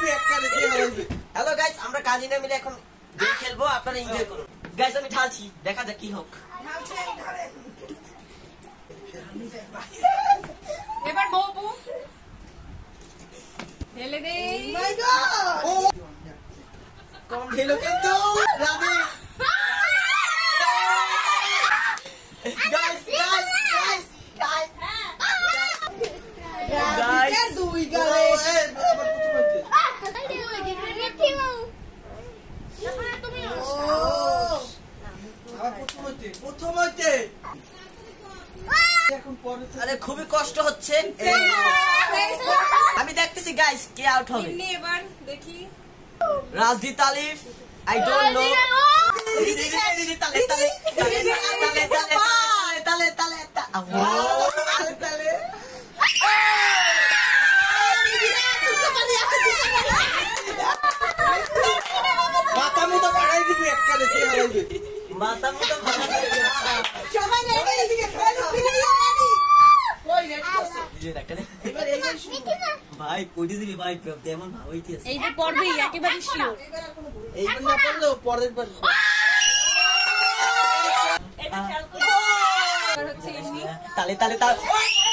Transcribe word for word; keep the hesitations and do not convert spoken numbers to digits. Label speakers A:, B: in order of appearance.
A: Hello guys, আমরা কাজিনা মিলে এখন গেম খেলবো, আপনারা এনজয় করুন। গাইস আমি ঢালছি, দেখা যাক কি হোক।
B: এবার বউ বউ ঢেলে দে।
A: মাই গড, কম ঢেলো কিন্তু Radhe. Guys guys guys guys guys দুই গালে আরে খুবই কষ্ট হচ্ছে। আমি দেখতেছি গাইস কে আউট হবে।
B: এবার দেখি
A: রাজদীপ তালিফ, আই ডোন্ট নো। দিদি দিদি তালে তালে তালে তালে তালে তালে তালে তালে মাথা মুতো ভাড়াই দিবি একটা দেখে হারাইবে। মাথা মুতো ভাড়া দিবি সবাই নেবে এদিকে খেলা কই রেডি আছে এই একটা এবার এই ভাই কোডি দিবি ভাই তেমন ভাবইতি আছে।
B: এই যে পড়বি একেবারে শিওর।
A: এইবার না পড়লেও পরের বার
B: এটা খেয়াল করো। এবার হচ্ছে এমনি
A: তালে তালে তালে